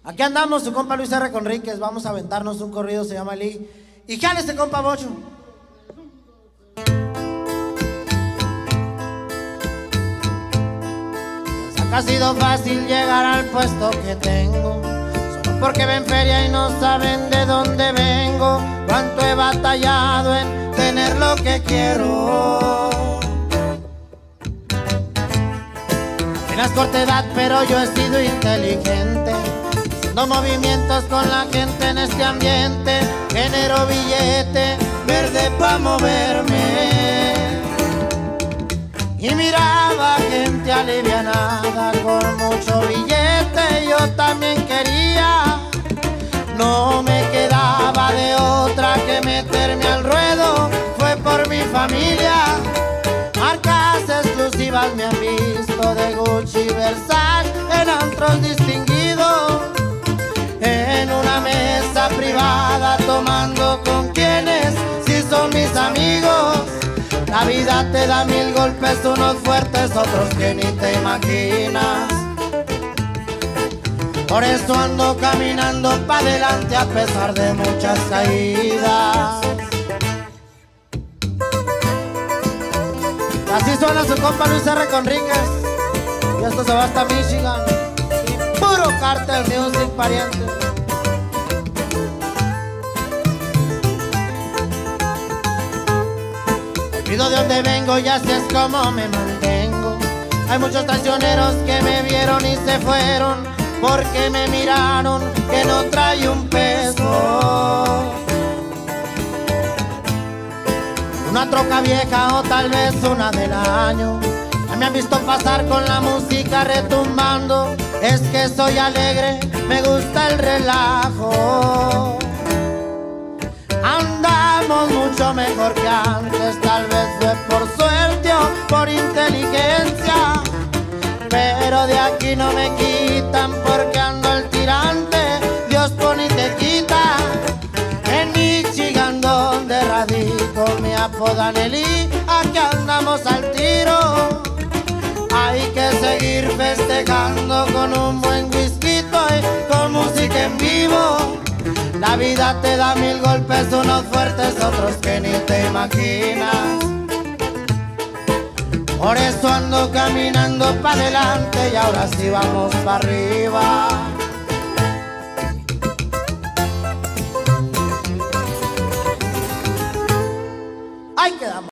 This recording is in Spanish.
Aquí andamos, su compa Luis R. Conríquez. Vamos a aventarnos un corrido, se llama Lee. Y jale este compa Bocho. Ha sido fácil llegar al puesto que tengo, solo porque ven feria y no saben de dónde vengo. Cuánto he batallado en tener lo que quiero. Apenas corta edad, pero yo he sido inteligente, haciendo movimientos con la gente en este ambiente. Genero billete verde pa' moverme. Y miraba gente alivianada con mucho billete, yo también quería. No me quedaba de otra que meterme al ruedo, fue por mi familia. Marcas exclusivas me han visto de Gucci y Versace en antros distinguidos, en una mesa privada tomando con quienes sí son mis amigos. La vida te da mil golpes, unos fuertes, otros que ni te imaginas. Por eso ando caminando pa' adelante a pesar de muchas caídas. Así suena su compa Luis R. Conríquez. Y esto se va hasta Michigan. Y puro Cartel Music, pariente. De dónde vengo, ya sé es como me mantengo. Hay muchos traicioneros que me vieron y se fueron porque me miraron que no trae un peso. Una troca vieja o tal vez una del año. Ya me han visto pasar con la música retumbando. Es que soy alegre, me gusta el relajo. Andamos mucho mejor que antes, tal vez fue por suerte o por inteligencia, pero de aquí no me quitan porque ando al tirante, Dios pone y te quita. En Michigan donde radico me apodan el I, aquí andamos al tiro. Hay que seguir festejando con un buen whisky y con música en vivo. La vida te da mil golpes, unos fuertes, otros que ni te imaginas. Por eso ando caminando para adelante y ahora sí vamos para arriba. Ahí quedamos.